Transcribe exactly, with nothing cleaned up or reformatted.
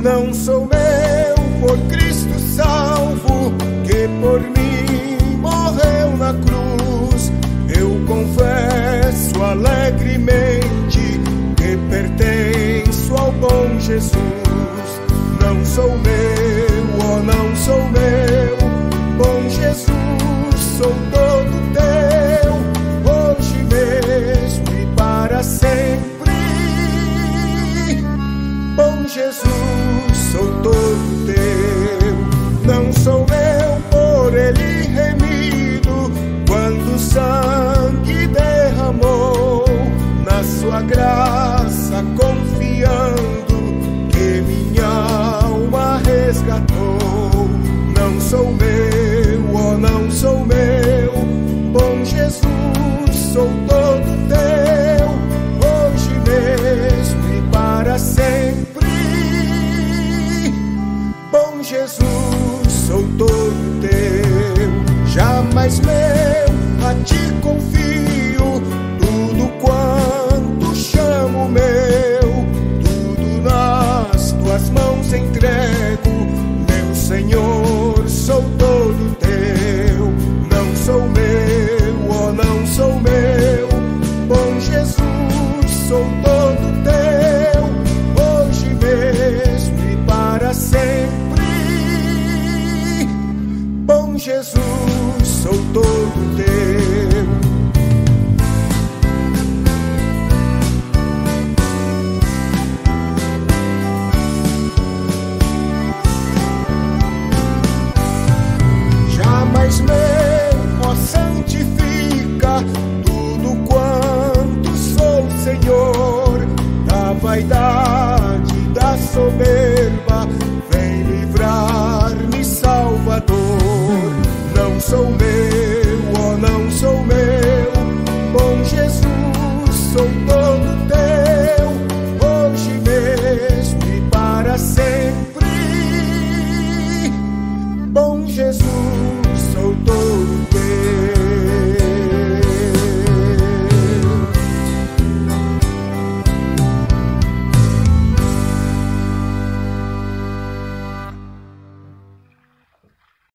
Não sou meu, por Cristo salvo, que por mim morreu na cruz. Eu confesso alegremente que pertenço ao bom Jesus. Não sou meu, oh, não sou meu, bom Jesus, sou todo teu, hoje mesmo e para sempre. Bom Jesus, sou todo teu. Não sou meu, por ele remido, quando o sangue derramou, na sua graça confiando, que minha alma resgatou. Não sou meu, oh, não sou meu, bom Jesus, sou todo teu, hoje mesmo e para sempre. Bom Jesus, sou todo teu, jamais meu, a ti confio, tudo quanto chamo meu, tudo nas tuas mãos entrego, meu Senhor, sou todo teu. Não sou meu, oh, não sou meu, bom Jesus, sou todo teu, hoje mesmo e para sempre. Bom Jesus, sou todo teu. Jamais meu, ó, santifica tudo quanto sou, Senhor, da vaidade, da soberba, vem livrar-me, Salvador. Não sou meu, ó, não sou meu, bom Jesus, sou